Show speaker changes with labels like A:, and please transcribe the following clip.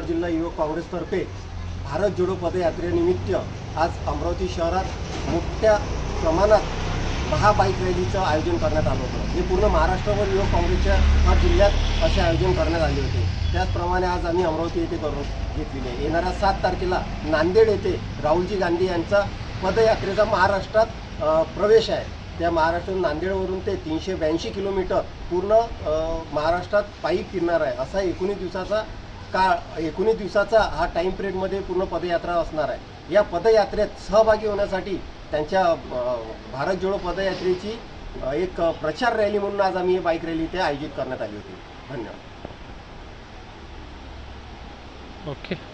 A: नगर जिल्हा युवक काँग्रेसतर्फे भारत जोडो पदयात्रेनिमित्त आज अमरावती शहरात मोठ्या प्रमाणात महाबाईक रॅलीचं आयोजन करण्यात आलं होतं। हे पूर्ण महाराष्ट्रभर युवक काँग्रेसच्या हर जिल्ह्यात असे आयोजन करण्यात आले होते। त्याचप्रमाणे आज आम्ही अमरावती येथे करून घेतलेले। येणाऱ्या 7 तारखेला नांदेड येथे राहुलजी गांधी यांचा पदयात्रेचा महाराष्ट्रात प्रवेश आहे। त्या महाराष्ट्रातून नांदेडवरून ते 382 किलोमीटर पूर्ण महाराष्ट्रात पायी फिरणार आहे। असा 19 दिवसाचा हा टाईम पिरियडमध्ये पूर्ण पदयात्रा असणार आहे। या पदयात्रेत सहभागी होण्यासाठी त्यांच्या भारत जोडो पदयात्रेची एक प्रचार रॅली म्हणून आज आम्ही बाईक रॅली इथे आयोजित करण्यात आली होती। धन्यवाद।
B: ओके।